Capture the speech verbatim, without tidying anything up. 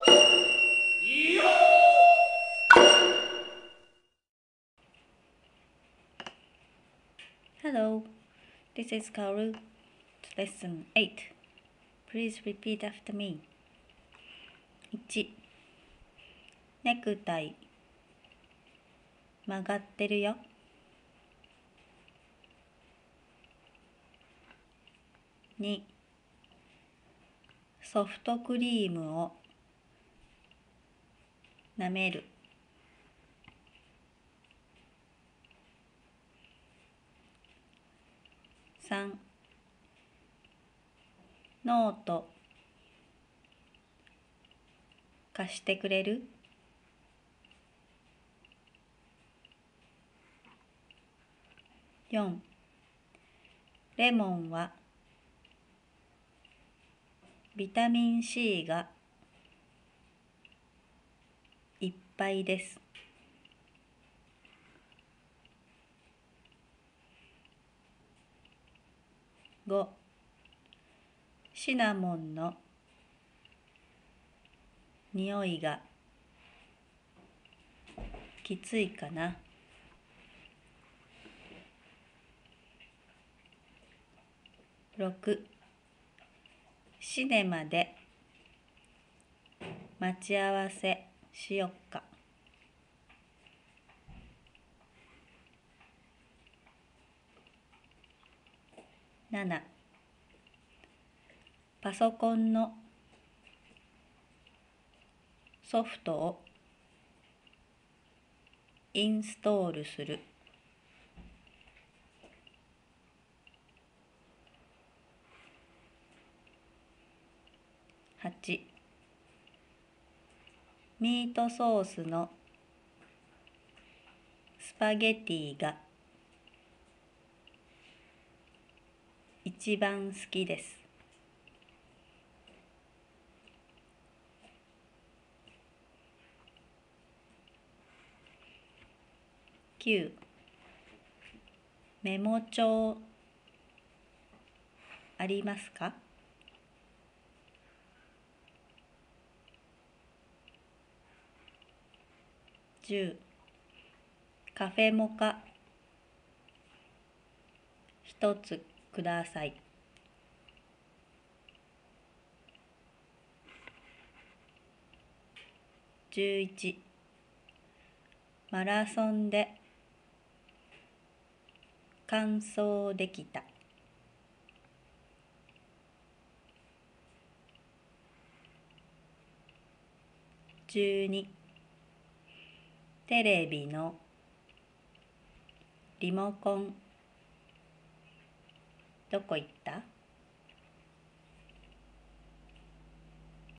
Hello, this is Kaoru. Lesson eight. Please repeat after me. いち. ネクタイ曲がってるよ。に. ソフトクリームを舐める。さん. ノート貸してくれる？よん. レモンはビタミン C がいっぱいです。ご. シナモンの匂いがきついかな。ろく. シネマで待ち合わせしよっか。なな. パソコンのソフトをインストールする。はち. ミートソースのスパゲティが一番好きです。きゅう. メモ帳ありますか？じゅう. カフェモカ一つください。じゅういち. マラソンで完走できた。じゅうに. テレビのリモコンどこ行った？